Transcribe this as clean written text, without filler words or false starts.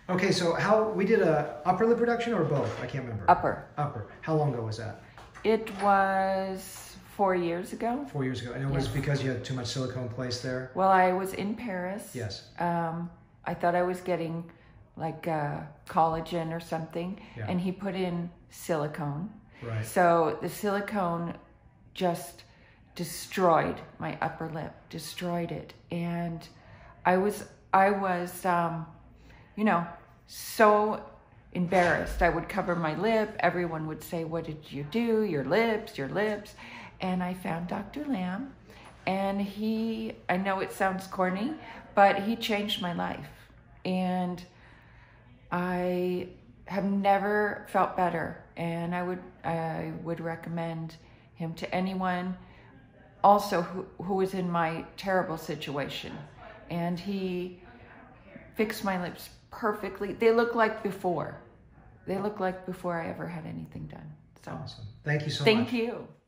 Okay, so we did a upper lip reduction or both? I can't remember. Upper. Upper. How long ago was that? It was 4 years ago. 4 years ago. And it was because you had too much silicone placed there? Well, I was in Paris. Yes. I thought I was getting like collagen or something, and he put in silicone. Right. So the silicone just destroyed my upper lip, destroyed it. And I was you know, so embarrassed. I would cover my lip. Everyone would say, "What did you do? Your lips, your lips." And I found Dr. Lam, and I know it sounds corny, but he changed my life. And I have never felt better. And I would recommend him to anyone also who is in my terrible situation. And he fixed my lips perfectly. They look like before. They look like before I ever had anything done. So awesome. Thank you so much. Thank you.